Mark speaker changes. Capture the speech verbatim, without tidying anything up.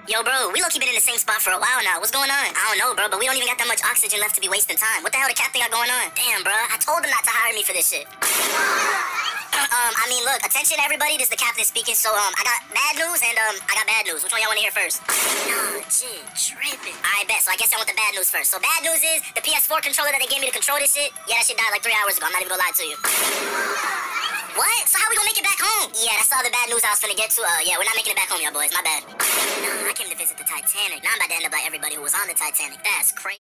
Speaker 1: Yo, bro, we low-key been in the same spot for a while now. What's going on? I don't know, bro, but we don't even got that much oxygen left to be wasting time. What the hell the captain got going on? Damn, bro, I told him not to hire me for this shit. um, I mean, look, attention everybody, this is the captain speaking, so, um, I got bad news and, um, I got bad news. Which one y'all want to hear first? Nah, shit, tripping. Alright, bet, so I guess I want the bad news first. So, bad news is, the P S four controller that they gave me to control this shit, yeah, that shit died like three hours ago. I'm not even gonna lie to you. What? So how we gonna make it back home? Yeah, that's all the bad news I was finna get to. Uh, yeah, we're not making it back home, y'all boys. My bad. Nah, I came to visit the Titanic. Now I'm about to end up like everybody who was on the Titanic. That's crazy.